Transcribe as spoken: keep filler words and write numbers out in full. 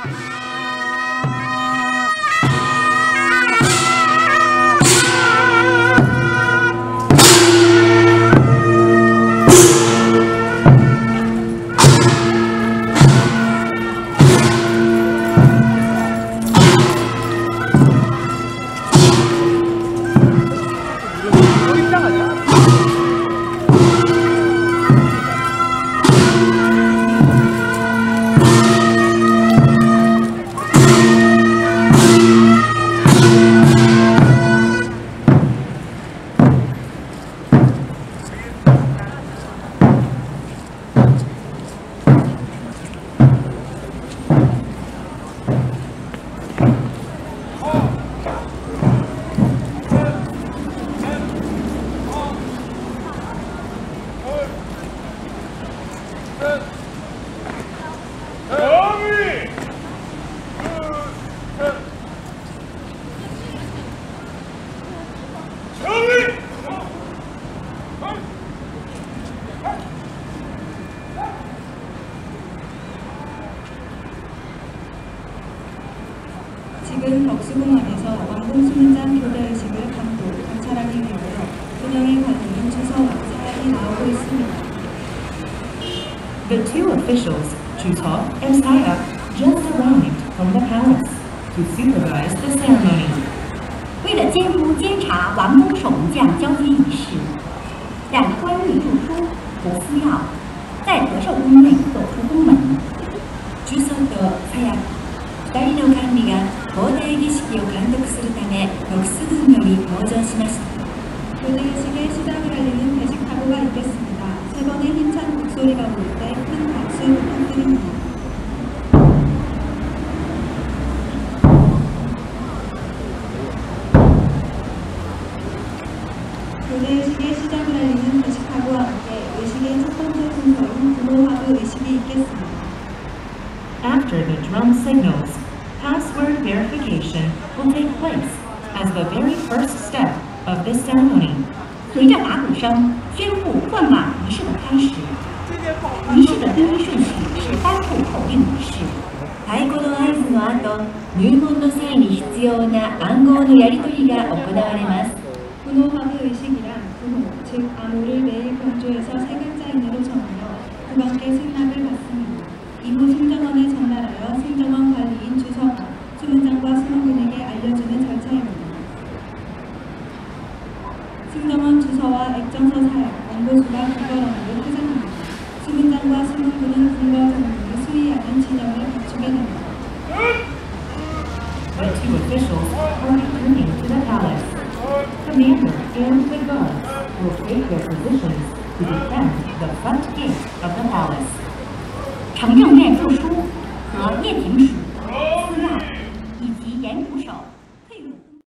지금 덕수궁원에서 왕궁수문장 교대의식을 감독, 관찰하기 위하여 분영의 관리인 주서와 사약이 나오고 있습니다. The two officials, Chuseok and Sayak, just arrived from the palace to supervise the ceremony. 为了监督监察王宫守门将交接仪式，让官吏入书不敷药，在德寿宫内走出宫门。주석과 사약、二人の官吏が交代儀式を監督するため特殊軍より登場しました。 교대의식의 시작을 알리는 대식사고가 있겠습니다. 세 번의 힘찬 곡소리가 올 때 큰 박수 부탁드립니다. 교대의식의 시작을 알리는 대식사고와 함께 의식의 첫 번째 순서인 부모하부 의식이 있겠습니다. After the drum signals, password verification will take place as the very first step of this ceremony. 随着打鼓声，宣布换马仪式的开始。仪式的第一顺序是颁布口令仪式。太鼓の合図の後、入門の際に必要な暗号のやり取りが行われます。 부모하부 의식이란 부모, 즉 암호를 매일 경주에서 세 글자인으로 정하여 국왕께 승낙을 받습니다. 이후 승정원에 전달하여 승정원 관리인 주서가 수문장과 수문군에게 알려주는 절차입니다. 승정원 주서와 액정서 사약, 원고수가 국거론으로 포장합니다. 수문장과 수문군은 국거정문을 수의하는 진영을 갖추게 됩니다. The two officials are returning to the palace. Commander and the guards will take their positions to defend the front gate of the palace. 呈正面著书和叶挺署、司药以及严鼓手